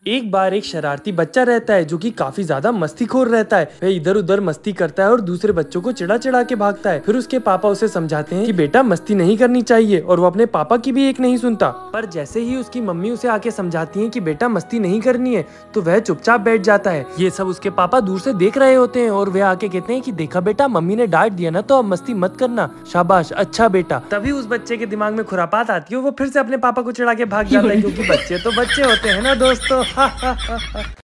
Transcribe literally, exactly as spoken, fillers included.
एक बार एक शरारती बच्चा रहता है जो कि काफी ज्यादा मस्तीखोर रहता है। वह इधर उधर मस्ती करता है और दूसरे बच्चों को चिढ़ा चिढ़ा के भागता है। फिर उसके पापा उसे समझाते हैं कि बेटा मस्ती नहीं करनी चाहिए, और वो अपने पापा की भी एक नहीं सुनता। पर जैसे ही उसकी मम्मी उसे आके समझाती है कि बेटा मस्ती नहीं करनी है, तो वह चुपचाप बैठ जाता है। ये सब उसके पापा दूर से देख रहे होते हैं और वह आके कहते हैं कि देखा बेटा, मम्मी ने डांट दिया ना, तो अब मस्ती मत करना, शाबाश, अच्छा बेटा। तभी उस बच्चे के दिमाग में खुरापात आती है, वो फिर से अपने पापा को चिढ़ा के भाग जाता है, क्योंकि बच्चे तो बच्चे होते हैं ना दोस्तों।